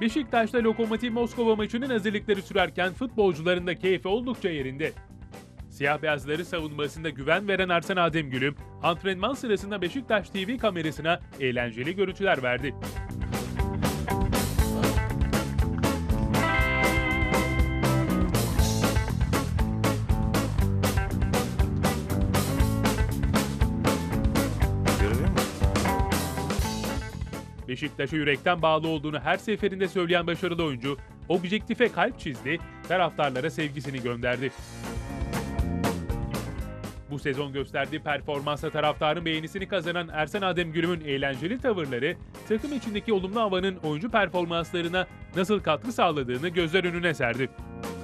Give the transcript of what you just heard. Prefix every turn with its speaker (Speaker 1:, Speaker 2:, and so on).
Speaker 1: Beşiktaş'ta Lokomotiv Moskova maçının hazırlıkları sürerken futbolcuların da keyfi oldukça yerinde. Siyah beyazları savunmasında güven veren Ersen Ademgül'üm, antrenman sırasında Beşiktaş TV kamerasına eğlenceli görüntüler verdi.
Speaker 2: Görüyor musun?
Speaker 1: Beşiktaş'a yürekten bağlı olduğunu her seferinde söyleyen başarılı oyuncu, objektife kalp çizdi, taraftarlara sevgisini gönderdi. Bu sezon gösterdiği performansla taraftarın beğenisini kazanan Ersen Ademgül'ün eğlenceli tavırları, takım içindeki olumlu havanın oyuncu performanslarına nasıl katkı sağladığını gözler önüne serdi.